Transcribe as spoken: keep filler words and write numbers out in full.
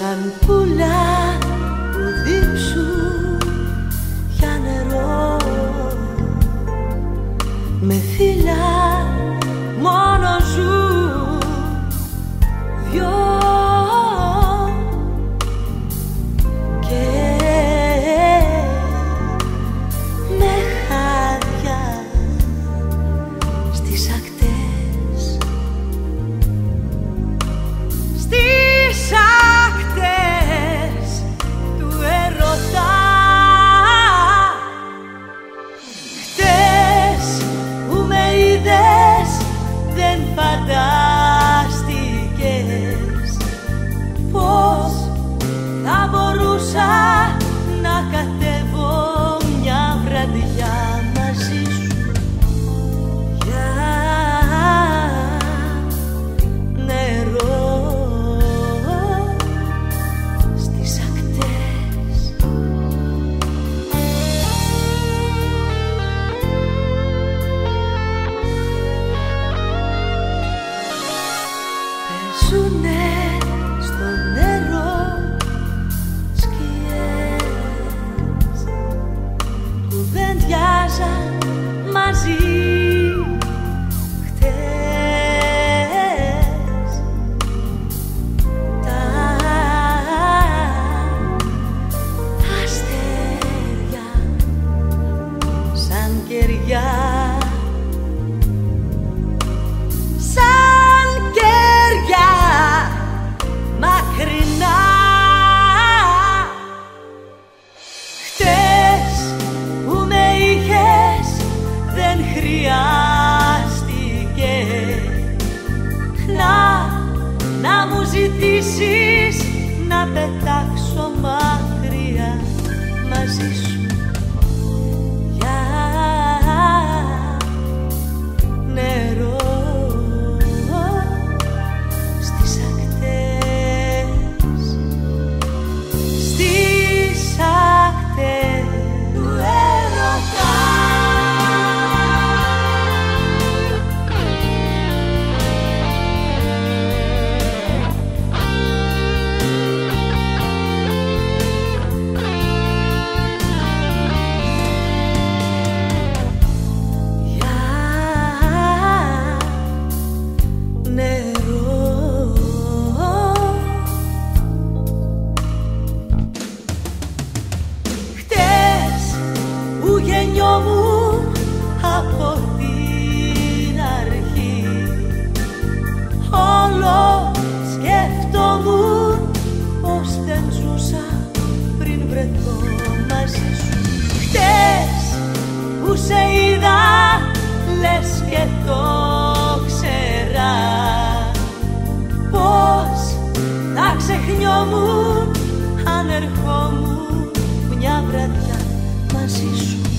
σαν πουλά που δίψουν για νερό, με θύλα μόνο ζουν δυο και με χάδια στις ακτές, στις ακτές του ερωτά. Χτες που με είδες δεν φαντάστηκες πως θα μπορούσα να κατέβω μια βραδιά μαζί σου για νερό στις ακτές. Πέσουνε στο νερό σκιές που δεν διάζαν μαζί χτες. Τα αστέρια σαν κεριά, σαν κεριά μακρινά. Χτες που με είχες δεν χρειάστηκε να, να μου ζητήσεις να πετάξω μακριά μαζί σου για νερό στις ακτές, στις ακτές του έρωτα. Γεννιόμουν από την αρχή, όλο σκεφτόμουν πως δεν ζούσα πριν βρεθώ μαζί σου. Χτες που σε είδα λες και το ξέρα πως θα ξεχνιόμουν αν ερχόμουν μια βραδιά μαζί σου.